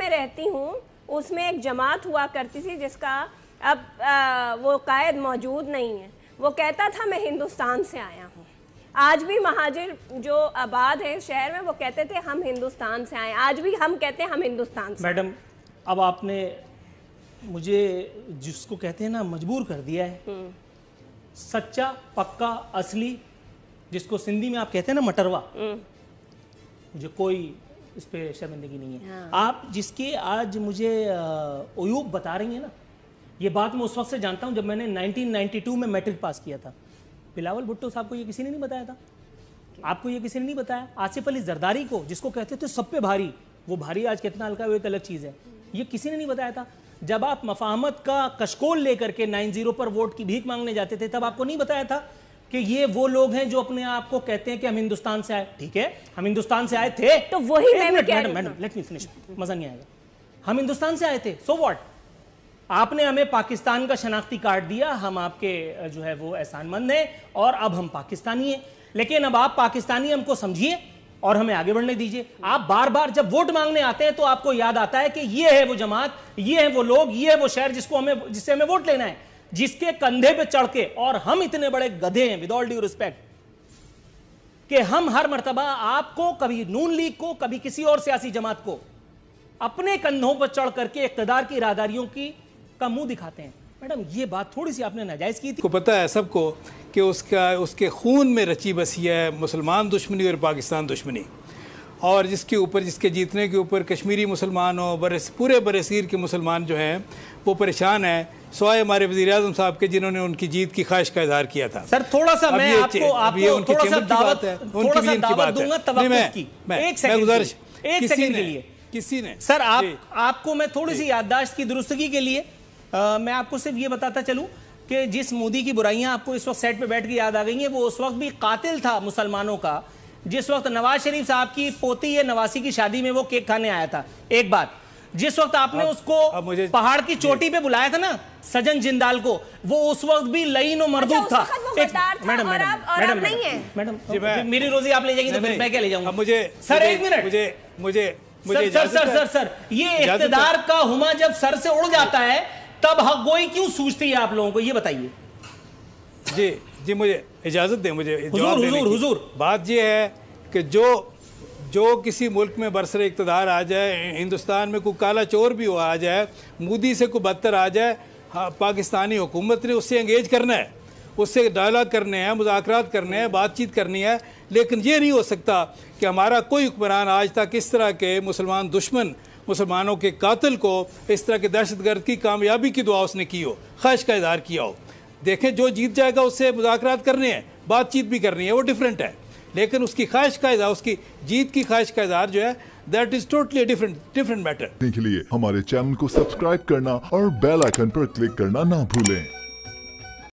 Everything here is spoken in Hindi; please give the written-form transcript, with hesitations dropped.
में रहती हूँ उसमें एक जमात हुआ करती थी जिसका अब वो कायद मौजूद नहीं है। वो कहता था मैं हिंदुस्तान से आया हूँ। आज भी महाजिर जो आबाद है शहर में वो कहते थे हम हिंदुस्तान से आए। आज भी हम कहते हैं हम हिंदुस्तान से। मैडम, अब आपने मुझे जिसको कहते हैं ना मजबूर कर दिया है। सच्चा पक्का असली, जिसको सिंधी में आप कहते हैं ना मटरवा, मुझे कोई इस पे शर्मिंदगी नहीं है। हाँ। आप जिसके आज मुझे उयूब बता रही हैं ना, ये बात मैं उस वक्त से जानता हूं जब मैंने 1992 में मैट्रिक पास किया था। बिलावल भुट्टो साहब को ये किसी ने नहीं बताया था, आपको ये किसी ने नहीं बताया। आसिफ अली जरदारी को, जिसको कहते थे सब पे भारी, वो भारी आज कितना हल्का है वो एक अलग चीज़ है, ये किसी ने नहीं बताया था। जब आप मफाहमत का कशकोल लेकर के 90 पर वोट की भीख मांगने जाते थे, तब आपको नहीं बताया था कि ये वो लोग हैं जो अपने आप को कहते हैं कि हम हिंदुस्तान से आए। ठीक है, हम हिंदुस्तान से आए थे, तो वही मैडम लेट मी फिनिश, मजा नहीं आएगा। हम हिंदुस्तान से आए थे, सो व्हाट? आपने हमें पाकिस्तान का शनाख्ती कार्ड दिया, हम आपके जो है वो एहसानमंद हैं और अब हम पाकिस्तानी हैं। लेकिन अब आप पाकिस्तानी हमको समझिए और हमें आगे बढ़ने दीजिए। आप बार बार जब वोट मांगने आते हैं तो आपको याद आता है कि ये है वो जमात, ये है वो लोग, ये है वो शहर जिससे हमें वोट लेना है, जिसके कंधे पे चढ़ के। और हम इतने बड़े गधे हैं, विद ऑल ड्यू रिस्पेक्ट, कि हम हर मर्तबा आपको, कभी नून लीग को, कभी किसी और सियासी जमात को अपने कंधों पर चढ़ करके इख्तिदार की इरादारियों का मुंह दिखाते हैं। मैडम, ये बात थोड़ी सी आपने नाजायज की थी। को पता है सबको कि उसके खून में रची बसी है मुसलमान दुश्मनी और पाकिस्तान दुश्मनी, और जिसके जीतने के ऊपर कश्मीरी मुसलमान हो, पूरे बरसीर के मुसलमान जो हैं वो परेशान हैं, सिवाय हमारे वज़ीर आज़म साहब के जिन्होंने उनकी जीत की ख्वाहिश का इज़हार किया था। सर थोड़ा सा मैं आपको थोड़ा सा दावत दूंगा तवक्कुफ की, एक सेकंड के लिए। किसी ने सर आपको मैं थोड़ी सी याददाश्त की दुरुस्तगी के लिए मैं आपको सिर्फ ये बताता चलूं कि जिस मोदी की बुराइयां आपको इस वक्त सेट पे बैठ के याद आ गई हैं, वो उस वक्त भी कातिल था मुसलमानों का, जिस वक्त नवाज शरीफ साहब की पोती है नवासी की शादी में वो केक खाने आया था। एक बात, जिस वक्त आपने उसको पहाड़ की चोटी पे बुलाया था ना, सजन जिंदाल को, वो उस वक्त भी लईन और मरदूद था। मैडम, मेरी रोजी आप ले जाएंगे तो फिर मैं क्या ले जाऊंगा? मुझे सर एक मिनट, मुझे सर ये इख्तिदार का हुमा जब सर से उड़ जाता है तब हक गोई क्यों सूझती है आप लोगों को, ये बताइए। जी मुझे इजाजत दें, मुझे हुजूर। बात ये है कि जो किसी मुल्क में बरसरे इख्तिदार आ जाए, हिंदुस्तान में कोई काला चोर भी हो आ जाए, मोदी से कोई बदतर आ जाए, पाकिस्तानी हुकूमत ने उससे एंगेज करना है, उससे डायलॉग करने हैं, मुज़ाकरात करने हैं, बातचीत करनी है। लेकिन ये नहीं हो सकता कि हमारा कोई हुक्मरान आज तक इस तरह के मुसलमान दुश्मन, मुसलमानों के कातिल को इस तरह के दहशतगर्द की कामयाबी की दुआ उसने की हो, ख्वाहिश का इज़हार किया हो। देखें, जो जीत जाएगा उससे मुज़ाकरात करने हैं, बातचीत भी करनी है, वो डिफरेंट है। लेकिन उसकी ख्वाहिश का इज़हार, उसकी जीत की ख्वाहिश का इज़हार जो है, that is totally different matter. के लिए हमारे चैनल को सब्सक्राइब करना और बेल आइकन पर क्लिक करना ना भूलें।